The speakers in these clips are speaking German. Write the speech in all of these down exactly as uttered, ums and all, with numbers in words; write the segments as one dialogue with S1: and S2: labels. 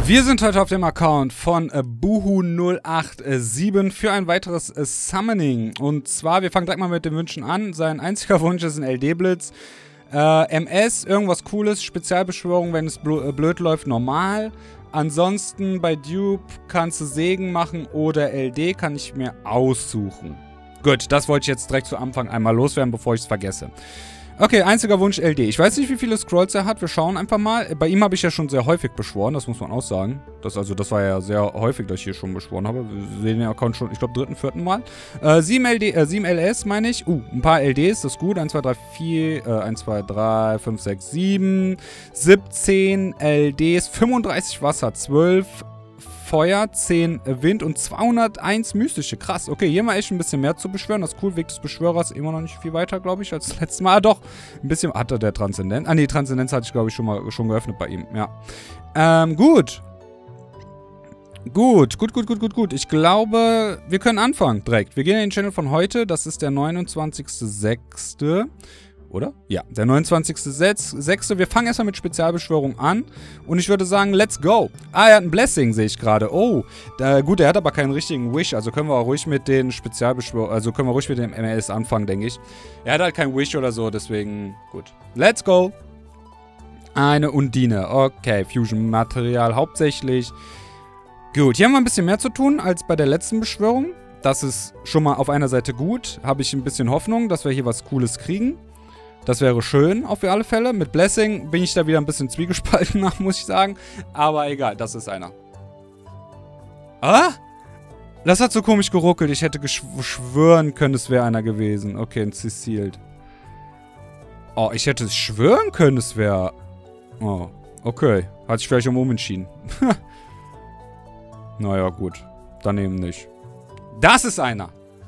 S1: Wir sind heute auf dem Account von äh, Buhu null acht sieben für ein weiteres äh, Summoning. Und zwar, wir fangen direkt mal mit den Wünschen an. Sein einziger Wunsch ist ein L D-Blitz. Äh, M S, irgendwas Cooles, Spezialbeschwörung, wenn es bl äh, blöd läuft, normal. Ansonsten bei Dupe kannst du Segen machen oder L D kann ich mir aussuchen. Gut, das wollte ich jetzt direkt zu Anfang einmal loswerden, bevor ich es vergesse. Okay, einziger Wunsch L D. Ich weiß nicht, wie viele Scrolls er hat. Wir schauen einfach mal. Bei ihm habe ich ja schon sehr häufig beschworen. Das muss man auch sagen. Das, also, das war ja sehr häufig, dass ich hier schon beschworen habe. Wir sehen den Account schon, ich glaube, dritten, vierten Mal. Äh, sieben L D, äh, sieben L S meine ich. Uh, ein paar L Ds, das ist gut. eins, zwei, drei, vier, äh, eins, zwei, drei, fünf, sechs, sieben. siebzehn L Ds, fünfunddreißig Wasser, zwölf Feuer, zehn Wind und zweihunderteins mystische. Krass, okay, hier mal echt ein bisschen mehr zu beschwören. Das ist cool, Weg des Beschwörers immer noch nicht viel weiter, glaube ich, als das letzte Mal. Ah, doch, ein bisschen hatte der Transzendenz. Ah, nee, Transzendenz hatte ich, glaube ich, schon mal schon geöffnet bei ihm, ja. Ähm, gut. Gut, gut, gut, gut, gut, gut. Ich glaube, wir können anfangen direkt. Wir gehen in den Channel von heute. Das ist der neunundzwanzigste sechste Oder? Ja, der neunundzwanzigste sechste Wir fangen erstmal mit Spezialbeschwörung an. Und ich würde sagen, let's go. Ah, er hat ein Blessing, sehe ich gerade. Oh, da, gut, er hat aber keinen richtigen Wish. Also können wir auch ruhig mit den Spezialbeschwörungen, also können wir ruhig mit dem M S anfangen, denke ich. Er hat halt keinen Wish oder so, deswegen gut. Let's go. Eine Undine. Okay, Fusion-Material hauptsächlich. Gut, hier haben wir ein bisschen mehr zu tun als bei der letzten Beschwörung. Das ist schon mal auf einer Seite gut. Habe ich ein bisschen Hoffnung, dass wir hier was Cooles kriegen. Das wäre schön, auf alle Fälle. Mit Blessing bin ich da wieder ein bisschen zwiegespalten nach, muss ich sagen. Aber egal, das ist einer. Ah? Das hat so komisch geruckelt. Ich hätte schwören können, es wäre einer gewesen. Okay, ein Ceciled. Oh, ich hätte schwören können, es wäre... Oh, okay. Hat sich vielleicht um umentschieden. Naja, gut. Dann eben nicht. Das ist einer.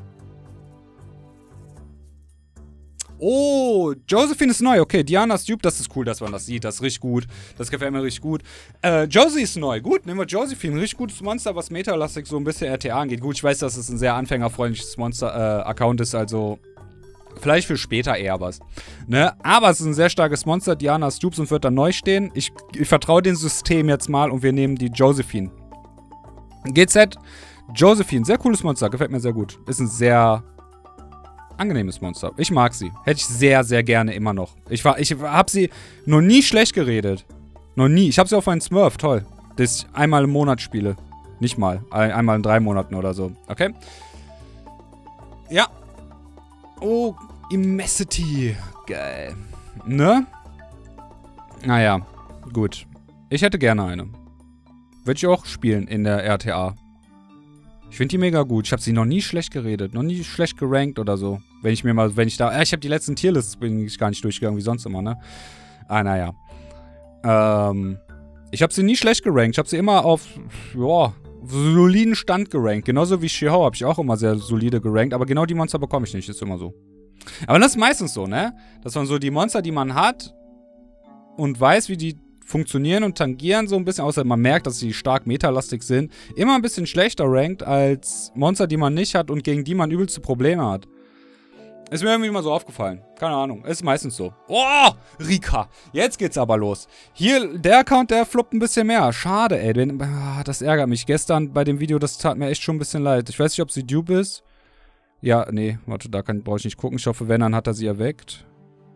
S1: Oh, Josephine ist neu. Okay, Diana's Dupe, das ist cool, dass man das sieht. Das ist richtig gut. Das gefällt mir richtig gut. Äh, Josie ist neu. Gut, nehmen wir Josephine. Ein richtig gutes Monster, was metalastig so ein bisschen R T A angeht. Gut, ich weiß, dass es ein sehr anfängerfreundliches Monster-Account äh, ist, also vielleicht für später eher was. Ne? Aber es ist ein sehr starkes Monster. Diana's Dupe und wird dann neu stehen. Ich, ich vertraue dem System jetzt mal und wir nehmen die Josephine. G Z, Josephine, sehr cooles Monster. Gefällt mir sehr gut. Ist ein sehr... angenehmes Monster. Ich mag sie. Hätte ich sehr, sehr gerne immer noch. Ich, war, ich habe sie noch nie schlecht geredet. Noch nie. Ich habe sie auf einen Smurf. Toll. Das ich einmal im Monat spiele. Nicht mal. Ein, einmal in drei Monaten oder so. Okay? Ja. Oh, Immensity. Geil. Ne? Naja. Gut. Ich hätte gerne eine. Würde ich auch spielen in der R T A. Ich finde die mega gut. Ich habe sie noch nie schlecht geredet. Noch nie schlecht gerankt oder so. Wenn ich mir mal, wenn ich da... Ja, ich habe die letzten Tierlists, bin ich gar nicht durchgegangen, wie sonst immer, ne? Ah, naja. Ähm... Ich habe sie nie schlecht gerankt. Ich habe sie immer auf, ja, soliden Stand gerankt. Genauso wie Shihao habe ich auch immer sehr solide gerankt. Aber genau die Monster bekomme ich nicht. Ist immer so. Aber das ist meistens so, ne? Dass man so die Monster, die man hat und weiß, wie die funktionieren und tangieren so ein bisschen, außer man merkt, dass sie stark metalastig sind, immer ein bisschen schlechter rankt als Monster, die man nicht hat und gegen die man übelste Probleme hat. Ist mir irgendwie mal so aufgefallen. Keine Ahnung. Ist meistens so. Oh, Rika. Jetzt geht's aber los. Hier, der Account, der floppt ein bisschen mehr. Schade, ey. Den, ah, das ärgert mich. Gestern bei dem Video, das tat mir echt schon ein bisschen leid. Ich weiß nicht, ob sie Dupe ist. Ja, nee. Warte, da brauche ich nicht gucken. Ich hoffe, wenn, dann hat er sie erweckt.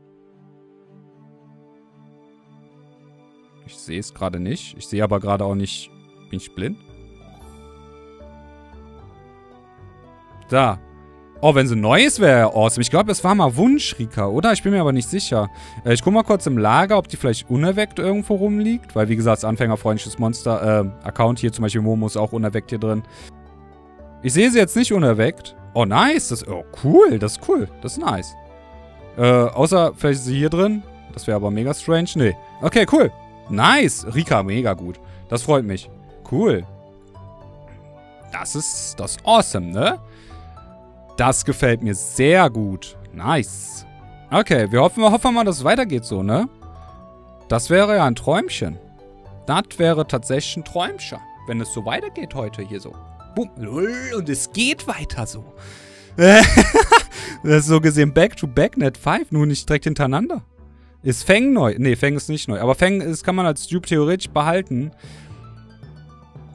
S1: Ich sehe es gerade nicht. Ich sehe aber gerade auch nicht... Bin ich blind? Da. Oh, wenn sie neu ist, wäre awesome. Ich glaube, es war mal Wunsch, Rika, oder? Ich bin mir aber nicht sicher. Äh, ich gucke mal kurz im Lager, ob die vielleicht unerweckt irgendwo rumliegt. Weil, wie gesagt, anfängerfreundliches Monster, äh, Account hier, zum Beispiel Momo ist auch unerweckt hier drin. Ich sehe sie jetzt nicht unerweckt. Oh, nice. Das, oh, cool. Das ist cool. Das ist nice. Äh, außer, vielleicht ist sie hier drin. Das wäre aber mega strange. Nee. Okay, cool. Nice. Rika, mega gut. Das freut mich. Cool. Das ist, das ist awesome, ne? Das gefällt mir sehr gut. Nice. Okay, wir hoffen, wir hoffen mal, dass es weitergeht so, ne? Das wäre ja ein Träumchen. Das wäre tatsächlich ein Träumchen. Wenn es so weitergeht heute hier so. Boom. Und es geht weiter so. Das ist so gesehen Back-to-Back Net fünf, nur nicht direkt hintereinander. Ist Feng neu? Ne, Feng ist nicht neu. Aber Feng ist, kann man als Dupe theoretisch behalten.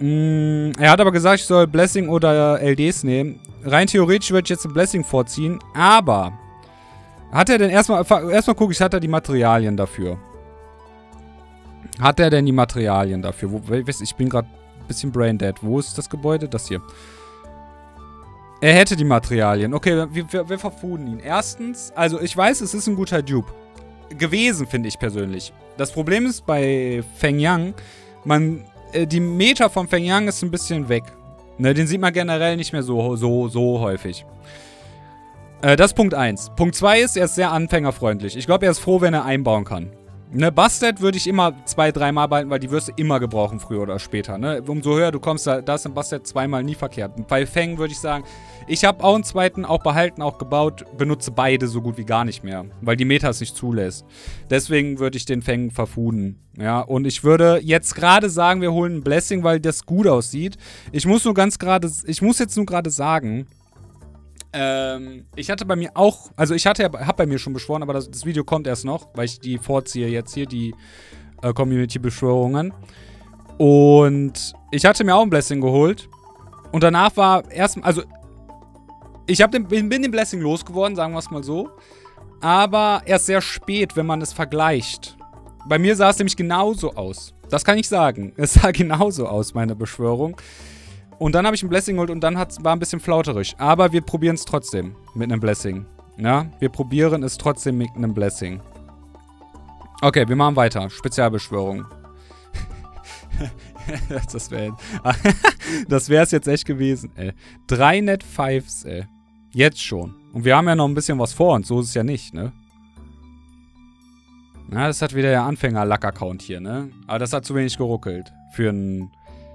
S1: Mm, er hat aber gesagt, ich soll Blessing oder L Ds nehmen. Rein theoretisch würde ich jetzt ein Blessing vorziehen, aber hat er denn erstmal, erstmal gucke ich, hat er die Materialien dafür? Hat er denn die Materialien dafür? Wo, ich bin gerade ein bisschen braindead. Wo ist das Gebäude? Das hier. Er hätte die Materialien. Okay, wir, wir, wir verfuden ihn. Erstens, also ich weiß, es ist ein guter Dupe. Gewesen, finde ich persönlich. Das Problem ist bei Feng Yang, man, äh, die Meta von Feng Yang ist ein bisschen weg. Ne, den sieht man generell nicht mehr so, so, so häufig. Äh, das ist Punkt eins. Punkt zwei ist, er ist sehr anfängerfreundlich. Ich glaube, er ist froh, wenn er einbauen kann. Ne, Busted würde ich immer zwei, dreimal behalten, weil die wirst du immer gebrauchen, früher oder später. Ne? Umso höher du kommst, da, da ist ein Busted zweimal nie verkehrt. Bei Feng würde ich sagen, ich habe auch einen zweiten auch behalten, auch gebaut, benutze beide so gut wie gar nicht mehr, weil die Meta es nicht zulässt. Deswegen würde ich den Feng verfuden. Ja, und ich würde jetzt gerade sagen, wir holen ein Blessing, weil das gut aussieht. Ich muss nur ganz gerade, ich muss jetzt nur gerade sagen, Ähm, ich hatte bei mir auch, also ich hatte, hab bei mir schon beschworen, aber das, das Video kommt erst noch, weil ich die vorziehe jetzt hier, die äh, Community-Beschwörungen. Und ich hatte mir auch ein Blessing geholt. Und danach war erst, also ich hab den, bin den Blessing losgeworden, sagen wir es mal so. Aber erst sehr spät, wenn man es vergleicht. Bei mir sah es nämlich genauso aus. Das kann ich sagen. Es sah genauso aus, meine Beschwörung. Und dann habe ich ein Blessing geholt und dann war ein bisschen flauterisch. Aber wir probieren es trotzdem mit einem Blessing. Ja, wir probieren es trotzdem mit einem Blessing. Okay, wir machen weiter. Spezialbeschwörung. das wäre das wäre es jetzt echt gewesen, ey. Drei Net Fives, ey. Jetzt schon. Und wir haben ja noch ein bisschen was vor uns. So ist es ja nicht, ne? Na, das hat wieder der Anfänger-Lack-Account hier, ne? Aber das hat zu wenig geruckelt. Für ein...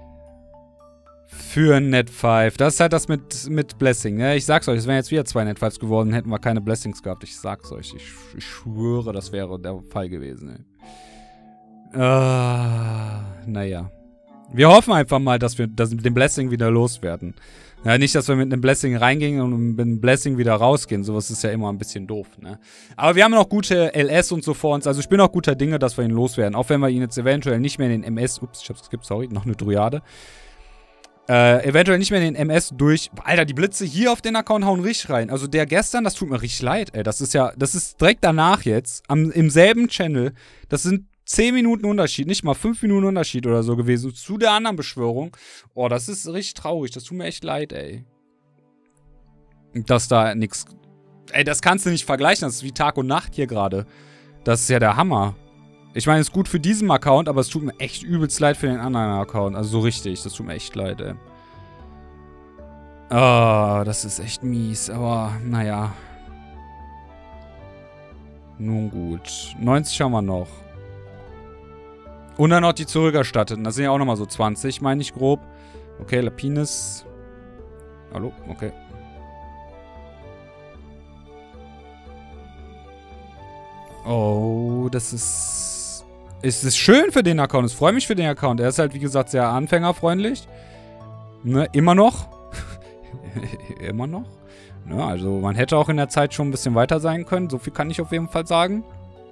S1: Für ein Net fünf. Das ist halt das mit, mit Blessing, ne? Ich sag's euch, es wären jetzt wieder zwei Net Fives geworden, hätten wir keine Blessings gehabt. Ich sag's euch. Ich, ich schwöre, das wäre der Fall gewesen, ey. Uh, naja. Wir hoffen einfach mal, dass wir das mit dem Blessing wieder loswerden. Ja, nicht, dass wir mit einem Blessing reingehen und mit einem Blessing wieder rausgehen. Sowas ist ja immer ein bisschen doof, ne? Aber wir haben noch gute L S und so vor uns. Also ich bin auch guter Dinge, dass wir ihn loswerden. Auch wenn wir ihn jetzt eventuell nicht mehr in den M S... Ups, ich hab's geskippt, sorry. Noch eine Dryade. Äh, eventuell nicht mehr in den M S durch... Alter, die Blitze hier auf den Account hauen richtig rein. Also der gestern, das tut mir richtig leid, ey. Das ist ja... Das ist direkt danach jetzt. Am, im selben Channel. Das sind zehn Minuten Unterschied. Nicht mal fünf Minuten Unterschied oder so gewesen. Zu der anderen Beschwörung. Oh, das ist richtig traurig. Das tut mir echt leid, ey. Dass da nix... Ey, das kannst du nicht vergleichen. Das ist wie Tag und Nacht hier gerade. Das ist ja der Hammer. Ich meine, es ist gut für diesen Account, aber es tut mir echt übelst leid für den anderen Account. Also so richtig, das tut mir echt leid, ey. Ah, das ist echt mies, aber naja. Nun gut. neunzig haben wir noch. Und dann noch die zurückerstatteten. Das sind ja auch nochmal so zwanzig, meine ich grob. Okay, Lapines. Hallo? Okay. Oh, das ist... Es ist schön für den Account. Ich freue mich für den Account. Er ist halt, wie gesagt, sehr anfängerfreundlich. Ne, immer noch. immer noch. Ne, also, man hätte auch in der Zeit schon ein bisschen weiter sein können. So viel kann ich auf jeden Fall sagen.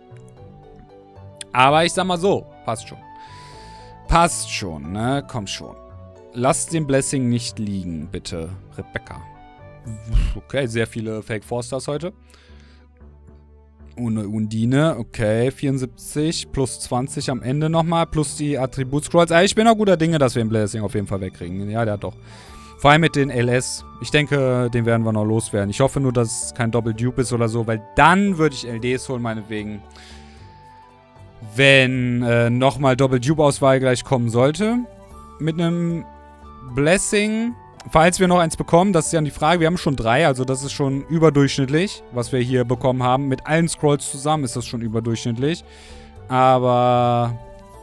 S1: Aber ich sag mal so. Passt schon. Passt schon, ne? Komm schon. Lasst den Blessing nicht liegen, bitte, Rebecca. Okay, sehr viele Fake Four Stars heute. Ohne Undine, okay, vierundsiebzig, plus zwanzig am Ende nochmal, plus die Attribut-Scrolls. Also ich bin auch guter Dinge, dass wir den Blessing auf jeden Fall wegkriegen. Ja, der hat doch. Vor allem mit den L S. Ich denke, den werden wir noch loswerden. Ich hoffe nur, dass es kein Doppel-Dupe ist oder so, weil dann würde ich L Ds holen, meinetwegen. Wenn äh, nochmal Doppel-Dupe-Auswahl gleich kommen sollte. Mit einem Blessing... Falls wir noch eins bekommen, das ist ja die Frage. Wir haben schon drei, also das ist schon überdurchschnittlich, was wir hier bekommen haben. Mit allen Scrolls zusammen ist das schon überdurchschnittlich. Aber...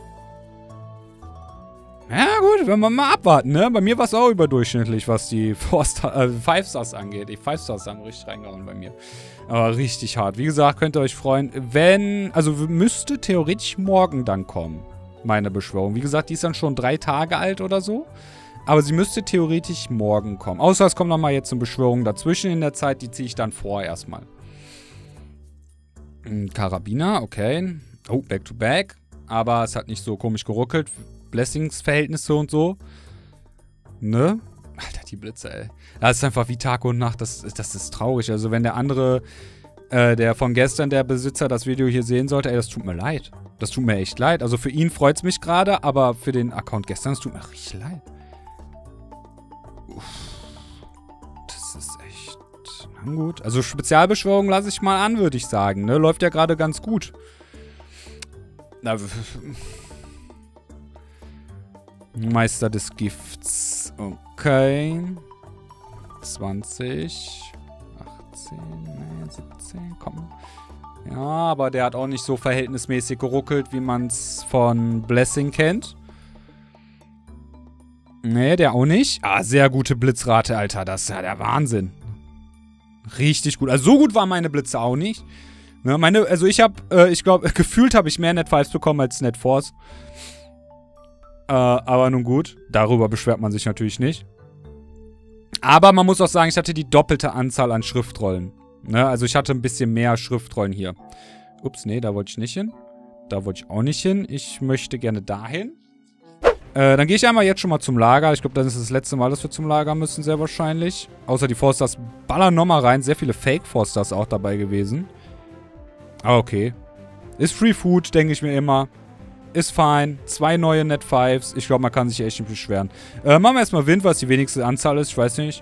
S1: Ja gut, wenn wir mal abwarten, ne? Bei mir war es auch überdurchschnittlich, was die äh, Five Stars angeht. Die Five Stars haben richtig reingehauen bei mir. Aber richtig hart. Wie gesagt, könnt ihr euch freuen, wenn... Also müsste theoretisch morgen dann kommen, meine Beschwörung. Wie gesagt, die ist dann schon drei Tage alt oder so. Aber sie müsste theoretisch morgen kommen. Außer es kommt nochmal jetzt eine Beschwörung dazwischen in der Zeit. Die ziehe ich dann vor erstmal. Karabiner, okay. Oh, back to back. Aber es hat nicht so komisch geruckelt. Blessingsverhältnisse und so. Ne? Alter, die Blitze, ey. Das ist einfach wie Tag und Nacht. Das, das ist traurig. Also, wenn der andere, äh, der von gestern, der Besitzer, das Video hier sehen sollte, ey, das tut mir leid. Das tut mir echt leid. Also, für ihn freut es mich gerade, aber für den Account gestern, das tut mir richtig leid. Uff. Das ist echt... Na gut. Also, Spezialbeschwörung lasse ich mal an, würde ich sagen. Ne? Läuft ja gerade ganz gut. Na, Meister des Gifts. Okay. zwanzig. achtzehn. Nee, siebzehn. Komm. Ja, aber der hat auch nicht so verhältnismäßig geruckelt, wie man es von Blessing kennt. Nee, der auch nicht. Ah, sehr gute Blitzrate, Alter. Das ist ja der Wahnsinn. Richtig gut. Also so gut waren meine Blitze auch nicht. Ne, meine, also ich habe, äh, ich glaube, gefühlt habe ich mehr Net Fives bekommen als Net Fours. Äh, aber nun gut, darüber beschwert man sich natürlich nicht. Aber man muss auch sagen, ich hatte die doppelte Anzahl an Schriftrollen. Ne? Also ich hatte ein bisschen mehr Schriftrollen hier. Ups, nee, da wollte ich nicht hin. Da wollte ich auch nicht hin. Ich möchte gerne dahin. Äh, dann gehe ich einmal jetzt schon mal zum Lager. Ich glaube, das ist das letzte Mal, dass wir zum Lager müssen, sehr wahrscheinlich. Außer die Forsters ballern nochmal rein. Sehr viele Fake-Forsters auch dabei gewesen. Aber okay. Ist Free Food, denke ich mir immer. Ist fein. Zwei neue Net Fives. Ich glaube, man kann sich echt nicht beschweren. Äh, machen wir erstmal Wind, was die wenigste Anzahl ist. Ich weiß nicht.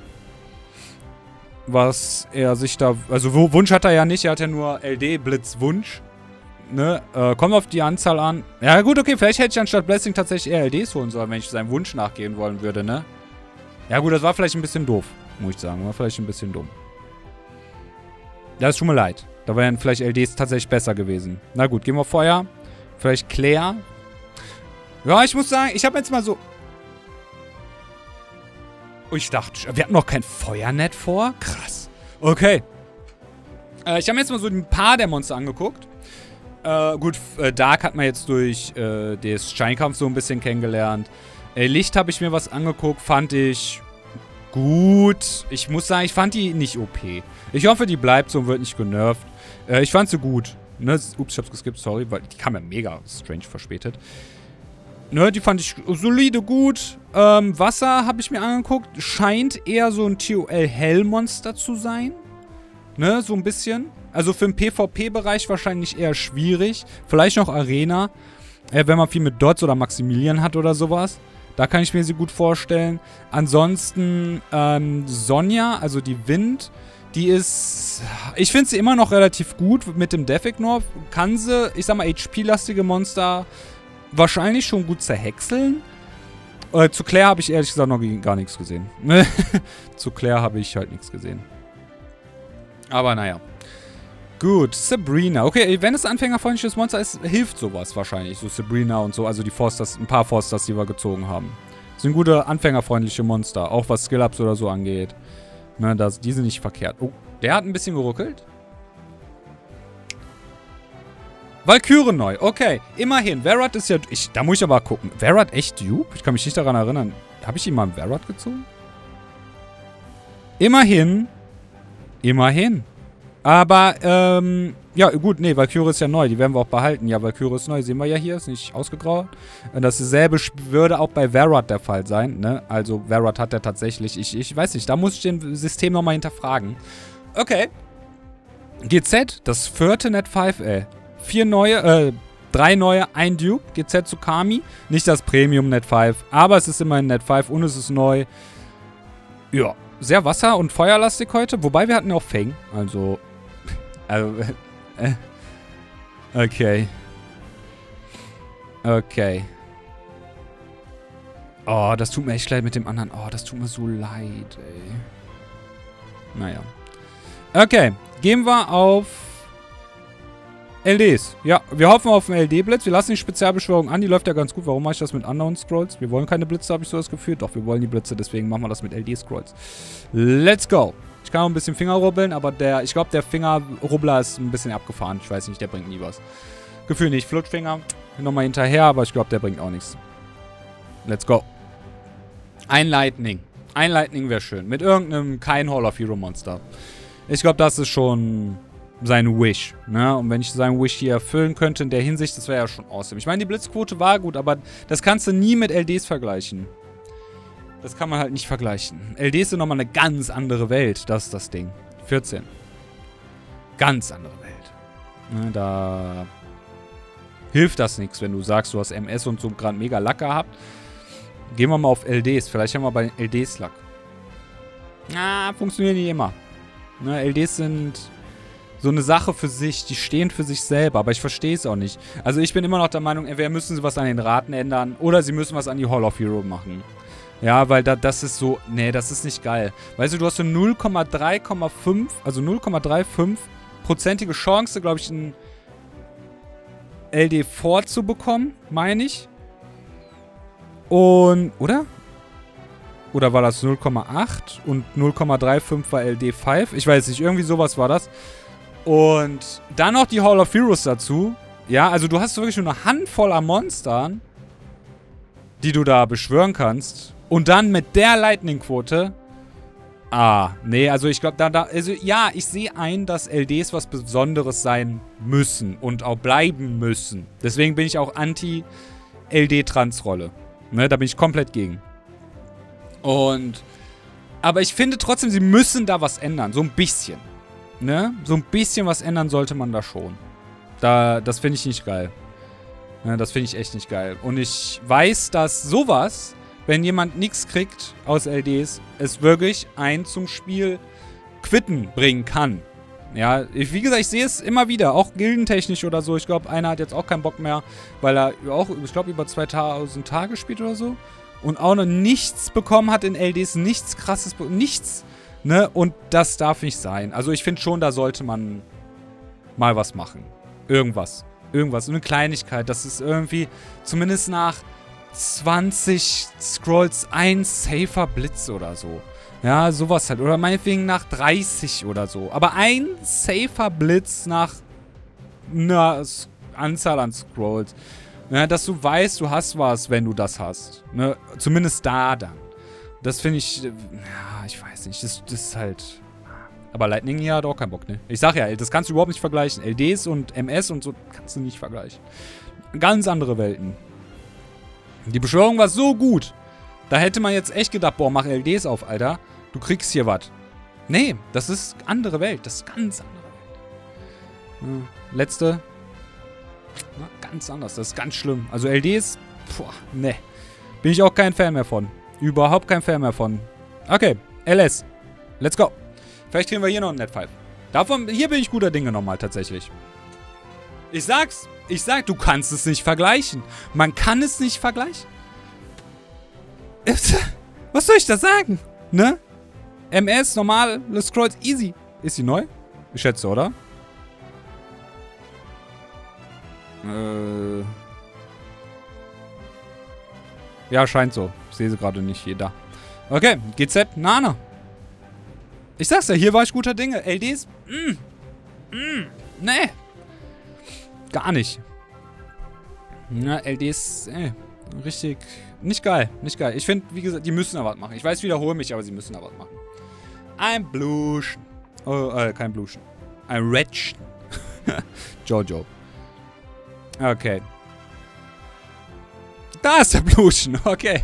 S1: Was er sich da... Also Wunsch hat er ja nicht. Er hat ja nur L D-Blitzwunsch. Ne? Äh, kommt auf die Anzahl an. Ja gut, okay. Vielleicht hätte ich anstatt Blessing tatsächlich eher L Ds holen sollen, wenn ich seinem Wunsch nachgehen wollen würde, ne? Ja gut, das war vielleicht ein bisschen doof. Muss ich sagen. War vielleicht ein bisschen dumm. Das tut mir leid. Da wären vielleicht L Ds tatsächlich besser gewesen. Na gut, gehen wir auf Feuer. Vielleicht Claire. Ja, ich muss sagen, ich habe jetzt mal so... Oh, ich dachte, wir hatten noch kein Feuernet vor? Krass. Okay. Äh, ich habe mir jetzt mal so ein paar der Monster angeguckt. Äh, gut, äh, Dark hat man jetzt durch äh, das Scheinkampf so ein bisschen kennengelernt. Äh, Licht habe ich mir was angeguckt, fand ich gut. Ich muss sagen, ich fand die nicht O P. Ich hoffe, die bleibt so und wird nicht genervt. Äh, ich fand sie gut. Ne? Ups, ich hab's geskippt, sorry, weil die kam ja mega strange verspätet. Ne, die fand ich solide gut. Ähm, Wasser habe ich mir angeguckt. Scheint eher so ein T O L-Hell-Monster zu sein. Ne, so ein bisschen. Also für den PvP-Bereich wahrscheinlich eher schwierig. Vielleicht noch Arena. Äh, wenn man viel mit Dots oder Maximilian hat oder sowas. Da kann ich mir sie gut vorstellen. Ansonsten ähm, Sonja, also die Wind... Die ist... Ich finde sie immer noch relativ gut mit dem Death Ignore. Kann sie, ich sag mal, H P-lastige Monster wahrscheinlich schon gut zerhäckseln. Äh, zu Claire habe ich ehrlich gesagt noch gar nichts gesehen. Zu Claire habe ich halt nichts gesehen. Aber naja. Gut, Sabrina. Okay, wenn es anfängerfreundliches Monster ist, hilft sowas wahrscheinlich. So Sabrina und so, also die Forsters, ein paar Forsters, die wir gezogen haben. Sind gute anfängerfreundliche Monster, auch was Skill-Ups oder so angeht. Ne, das, die sind nicht verkehrt. Oh, der hat ein bisschen geruckelt. Valkyrie neu. Okay, immerhin. Varad ist ja... Ich, da muss ich aber gucken. Varad echt Dupe? Ich kann mich nicht daran erinnern. Habe ich ihn mal im Varad gezogen? Immerhin. Immerhin. Aber, ähm... ja, gut, nee, Valkyrie ist ja neu. Die werden wir auch behalten. Ja, Valkyrie ist neu. Sehen wir ja hier. Ist nicht ausgegraut. Dasselbe würde auch bei Varad der Fall sein, ne? Also, Varad hat er tatsächlich. Ich, ich weiß nicht. Da muss ich den System nochmal hinterfragen. Okay. G Z, das vierte Net fünf, ey. Vier neue, äh, drei neue, ein Dupe. G Z zu Kami. Nicht das Premium Net fünf, aber es ist immerhin Net fünf und es ist neu. Ja, sehr wasser- und feuerlastig heute. Wobei, wir hatten ja auch Fang. Also, also, äh, okay. Okay. Oh, das tut mir echt leid mit dem anderen. Oh, das tut mir so leid, ey. Naja. Okay, gehen wir auf L Ds. Ja, wir hoffen auf einen L D-Blitz. Wir lassen die Spezialbeschwörung an. Die läuft ja ganz gut. Warum mache ich das mit anderen Scrolls? Wir wollen keine Blitze, habe ich so das Gefühl. Doch, wir wollen die Blitze. Deswegen machen wir das mit L D-Scrolls. Let's go. Ich kann auch ein bisschen Finger rubbeln, aber der, ich glaube, der Fingerrubbler ist ein bisschen abgefahren. Ich weiß nicht, der bringt nie was. Gefühl nicht. Flutschfinger. Nochmal hinterher, aber ich glaube, der bringt auch nichts. Let's go. Ein Lightning. Ein Lightning wäre schön. Mit irgendeinem kein Hall of Hero Monster. Ich glaube, das ist schon sein Wish. Ne? Und wenn ich seinen Wish hier erfüllen könnte in der Hinsicht, das wäre ja schon awesome. Ich meine, die Blitzquote war gut, aber das kannst du nie mit L Ds vergleichen. Das kann man halt nicht vergleichen. L D ist nochmal eine ganz andere Welt. Das ist das Ding. vierzehn. Ganz andere Welt. Ne, da hilft das nichts, wenn du sagst, du hast M S und so gerade mega Lack gehabt. Gehen wir mal auf L Ds. Vielleicht haben wir bei den L Ds Lack. Ah, funktioniert nicht immer. Ne, L Ds sind so eine Sache für sich. Die stehen für sich selber. Aber ich verstehe es auch nicht. Also ich bin immer noch der Meinung, entweder müssen sie was an den Raten ändern oder sie müssen was an die Hall of Hero machen. Ja, weil da, das ist so, nee, das ist nicht geil. Weißt du, du hast so null Komma drei fünf, also null Komma fünfunddreißig prozentige Chance, glaube ich, ein L D vorzubekommen, meine ich. Und, oder? Oder war das null Komma acht und null Komma fünfunddreißig war L D fünf? Ich weiß nicht, irgendwie sowas war das. Und dann noch die Hall of Heroes dazu. Ja, also du hast wirklich nur eine Handvoll an Monstern, die du da beschwören kannst. Und dann mit der Lightning-Quote. Ah, nee, also ich glaube, da, da, also ja, ich sehe ein, dass L Ds was Besonderes sein müssen und auch bleiben müssen. Deswegen bin ich auch anti-L D-Trans-Rolle. Ne, da bin ich komplett gegen. Und, aber ich finde trotzdem, sie müssen da was ändern. So ein bisschen. Ne, so ein bisschen was ändern sollte man da schon. Da, das finde ich nicht geil. Ne, das finde ich echt nicht geil. Und ich weiß, dass sowas, wenn jemand nichts kriegt aus L Ds, es wirklich ein zum Spiel quitten bringen kann. Ja, ich, wie gesagt, ich sehe es immer wieder, auch gildentechnisch oder so. Ich glaube, einer hat jetzt auch keinen Bock mehr, weil er auch, ich glaube, über zweitausend Tage spielt oder so. Und auch noch nichts bekommen hat in L Ds, nichts krasses, nichts, ne? Und das darf nicht sein. Also ich finde schon, da sollte man mal was machen. Irgendwas. Irgendwas. Eine Kleinigkeit, das ist irgendwie, zumindest nach zwanzig Scrolls ein safer Blitz oder so. Ja, sowas halt. Oder meinetwegen nach dreißig oder so. Aber ein safer Blitz nach einer Anzahl an Scrolls. Ja, dass du weißt, du hast was, wenn du das hast. Ne? Zumindest da dann. Das finde ich, ja, ich weiß nicht. Das, das ist halt... Aber Lightning hier hat auch keinen Bock, ne? Ich sag ja, das kannst du überhaupt nicht vergleichen. L Ds und M S und so kannst du nicht vergleichen. Ganz andere Welten. Die Beschwörung war so gut. Da hätte man jetzt echt gedacht, boah, mach L Ds auf, Alter. Du kriegst hier was. Nee, das ist andere Welt. Das ist ganz andere Welt. Ja, letzte. Na, ganz anders. Das ist ganz schlimm. Also L Ds, boah, ne. Bin ich auch kein Fan mehr von. Überhaupt kein Fan mehr von. Okay, L S. Let's go. Vielleicht kriegen wir hier noch ein Net fünf. Davon, hier bin ich guter Dinge nochmal tatsächlich. Ich sag's. Ich sag, du kannst es nicht vergleichen. Man kann es nicht vergleichen. Was soll ich da sagen? Ne? M S, normal, Scrolls, easy. Ist sie neu? Ich schätze, oder? Äh. Ja, scheint so. Ich sehe sie gerade nicht hier da. Okay, G Z, Nana. Ich sag's ja, hier war ich guter Dinge. L Ds, mm, mm, nee. Gar nicht. Na, L Ds, ey, richtig, nicht geil, nicht geil. Ich finde, wie gesagt, die müssen da was machen. Ich weiß, ich wiederhole mich, aber sie müssen da was machen. Ein Bluschen. Oh, äh, kein Bluschen. Ein Redschen. Jojo. Okay. Da ist der Bluschen, okay.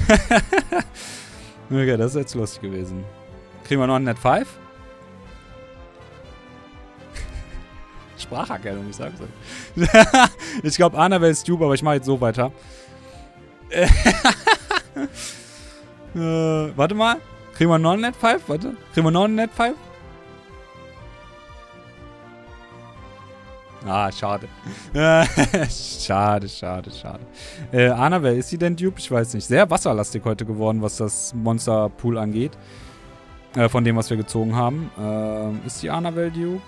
S1: Okay, das ist jetzt lustig gewesen. Kriegen wir noch ein Net fünf? Spracherkennung, ich sag's euch. Ich glaube, Annabelle ist Tube, aber ich mache jetzt so weiter. äh, warte mal. Kriegen wir noch ein Net fünf? Warte. Kriegen wir noch ein Net fünf? Ah, schade. schade, schade, schade. Äh, Annabelle, ist sie denn Dupe? Ich weiß nicht. Sehr wasserlastig heute geworden, was das Monsterpool angeht. Äh, von dem, was wir gezogen haben. Ähm, ist die Annabelle Dupe?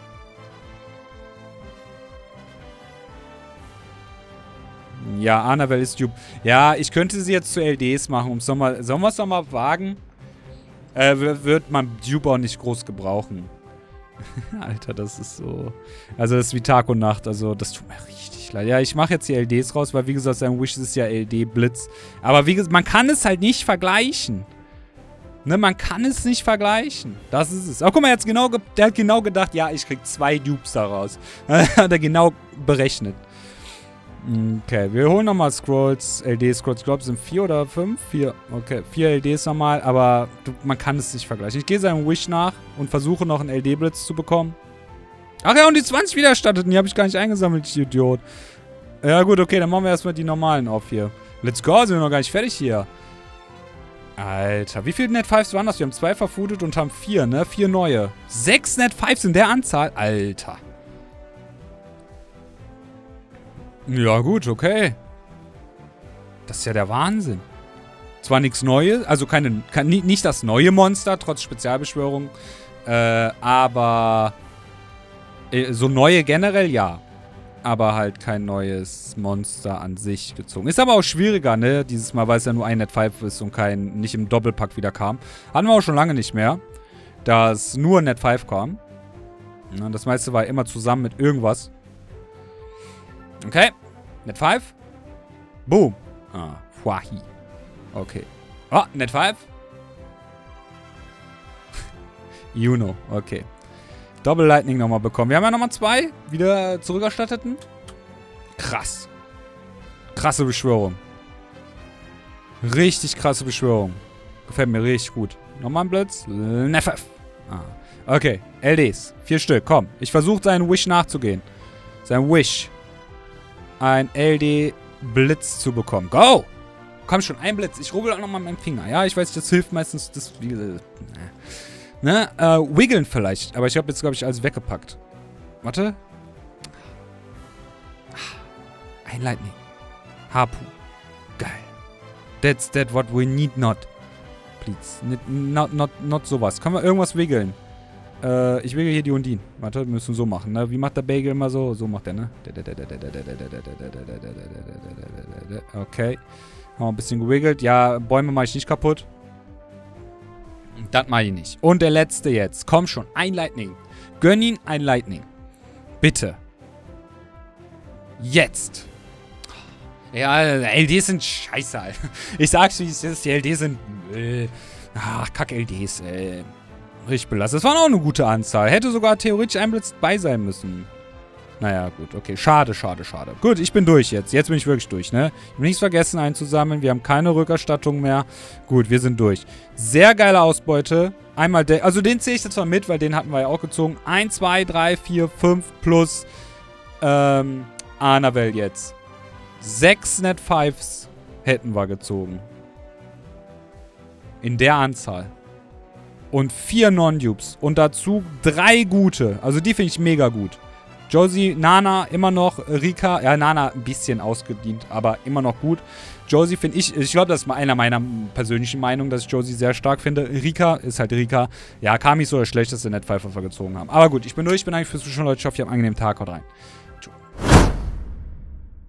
S1: Ja, Annabelle ist Dupe. Ja, ich könnte sie jetzt zu L Ds machen. Um's noch mal, sollen wir es nochmal wagen? Äh, wird man Dupe auch nicht groß gebrauchen. Alter, das ist so... Also das ist wie Tag und Nacht. Also das tut mir richtig leid. Ja, ich mache jetzt die L Ds raus, weil wie gesagt, sein Wish ist ja L D-Blitz. Aber wie gesagt, man kann es halt nicht vergleichen. Ne, man kann es nicht vergleichen. Das ist es. Aber guck mal, er hat's genau der hat genau gedacht, ja, ich krieg zwei Dupes daraus. Hat er genau berechnet. Okay, wir holen nochmal Scrolls, L D-Scrolls. Ich glaube, es sind vier oder fünf? Vier. Okay, vier L Ds nochmal, aber du, man kann es nicht vergleichen. Ich gehe seinem Wish nach und versuche noch einen L D-Blitz zu bekommen. Ach ja, und die zwanzig wiedererstatteten, die habe ich gar nicht eingesammelt, ich Idiot. Ja gut, okay, dann machen wir erstmal die normalen auf hier. Let's go, sind wir noch gar nicht fertig hier. Alter, wie viele Net Fives waren das? Wir haben zwei verfoodet und haben vier, ne? Vier neue. Sechs Net Fives in der Anzahl? Alter. Ja gut, okay. Das ist ja der Wahnsinn. Zwar nichts Neues, also keine, kein, nicht das neue Monster, trotz Spezialbeschwörung. Äh, aber äh, so neue generell ja. Aber halt kein neues Monster an sich gezogen. Ist aber auch schwieriger, ne? Dieses Mal, weil es ja nur ein Net fünf ist und kein, nicht im Doppelpack wieder kam. Hatten wir auch schon lange nicht mehr. Da es nur Net fünf kam. Ja, das meiste war immer zusammen mit irgendwas. Okay. Net fünf. Boom. Ah, Fuahi. Okay. Oh, Net fünf. Juno. Okay. Double Lightning nochmal bekommen. Wir haben ja nochmal zwei wieder zurückerstatteten. Krass. Krasse Beschwörung. Richtig krasse Beschwörung. Gefällt mir richtig gut. Nochmal ein Blitz. Neffef. Ah. Okay. L Ds. Vier Stück. Komm. Ich versuche seinen Wish nachzugehen. Sein Wish. Ein L D-Blitz zu bekommen. Go! Komm schon, ein Blitz. Ich rubbel auch nochmal mit meinem Finger. Ja, ich weiß, das hilft meistens. Das, äh, Ne, äh, wiggeln vielleicht. Aber ich habe jetzt, glaube ich, alles weggepackt. Warte. Ein Lightning. Harpu. Geil. That's that what we need not. Please. Not, not, not, not sowas. Können wir irgendwas wiggeln? Äh, ich wiggle hier die Undine. Warte, wir müssen so machen, ne? Wie macht der Bagel immer so? So macht er, ne? Okay. Haben wir ein bisschen gewiggelt. Ja, Bäume mache ich nicht kaputt. Das mache ich nicht. Und der letzte jetzt. Komm schon. Ein Lightning. Gönn ihn ein Lightning. Bitte. Jetzt. Ja, L Ds sind scheiße, Alter. Ich sag's, wie es ist. Die L Ds sind... Äh, ach, Kack-L Ds, ey. Richtig belastet. Das war auch eine gute Anzahl. Hätte sogar theoretisch ein Blitz bei sein müssen. Naja, gut, okay. Schade, schade, schade. Gut, ich bin durch jetzt. Jetzt bin ich wirklich durch, ne? Ich habe nichts vergessen einzusammeln. Wir haben keine Rückerstattung mehr. Gut, wir sind durch. Sehr geile Ausbeute. Einmal der, also den zähle ich jetzt mal mit, weil den hatten wir ja auch gezogen. eins, zwei, drei, vier, fünf plus ähm, Annabelle jetzt. Sechs Net Fives hätten wir gezogen. In der Anzahl. Und vier Non-Dupes. Und dazu drei gute. Also die finde ich mega gut. Josie, Nana immer noch, Rika, ja, Nana ein bisschen ausgedient, aber immer noch gut. Josie finde ich, ich glaube, das ist mal einer meiner persönlichen Meinungen, dass ich Josie sehr stark finde. Rika ist halt Rika. Ja, Kami ist so das schlechteste Net fünf, was wir gezogen haben. Aber gut, ich bin durch, ich bin eigentlich fürs Zuschauen, Leute. Ich hoffe, ihr habt einen angenehmen Tag. Haut rein.